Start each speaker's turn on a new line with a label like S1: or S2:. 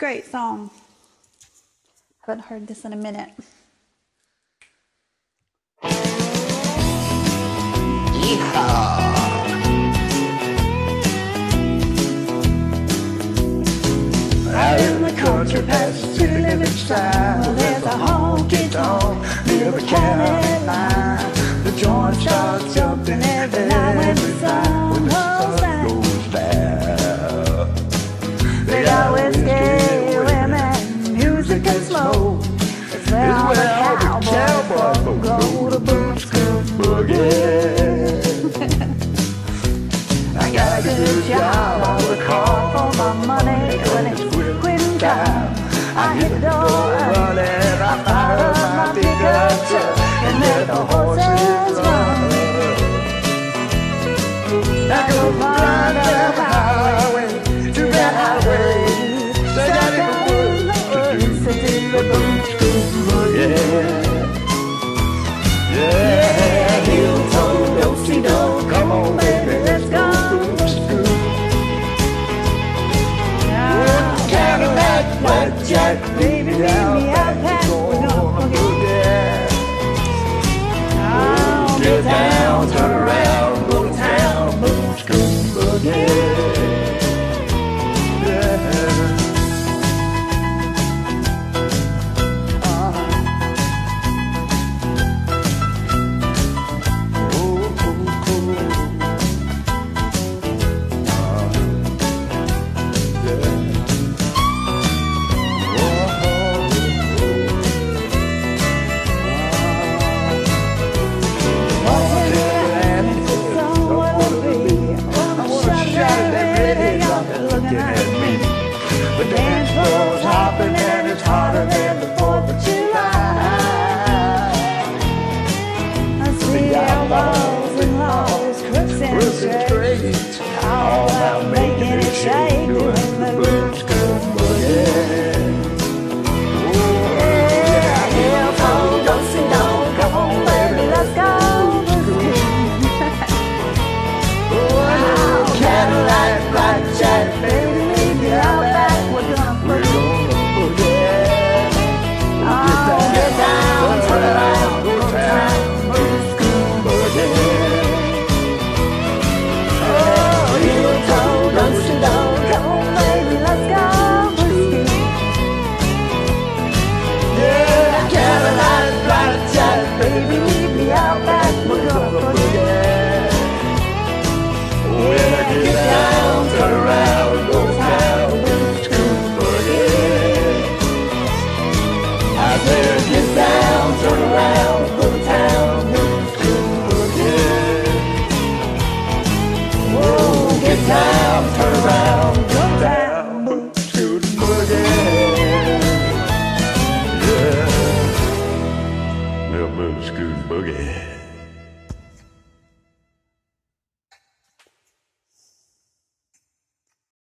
S1: Great song. Haven't heard this in a minute.
S2: Yeehaw! Out in the country past the city limits style, there's a honky-tonk near the county line. The joint starts jumping every night when the sun goes down. They got whiskey, women, music and smoke. It's where all the cowboys go to boot school boogie. I got a good job, I work hard for my money. When it's quitting time, I hit the door and run and I fire up my pickup truck and let the horses run. I go flying down the highway to that highway. They got in the woods to the boot school boogie. Yeah, heel-toe, do-si-do, come on baby, let's go. Jack, baby, meet me out back. We're gonna boogie. Oh, get down, turn around, go to town, boot school boogie. The dance floor's hopping and it's hotter than the 4th of July. I see outlaws and laws, crooks and straights, all about making it shake, doing the boot school boogie. Yeah, heel-toe, do-si-do, come on baby, let's go boogie. Oh, Cadillac, blackjack, baby, meet me out back. We're gonna boogie. Oh, get down, turn around, go to town, boot school boogie. Oh, heel-toe, do-si-do, come on baby, let's go boogie. Yeah, Cadillac, blackjack, baby, meet me out back. We're gonna boogie. Yeah, get down, turn around, go to town, boot school boogie. I said get down, turn around, go to town, boot school boogie. Whoa, get down, turn around, go to town, boot school boogie. Yeah, little boot school boogie.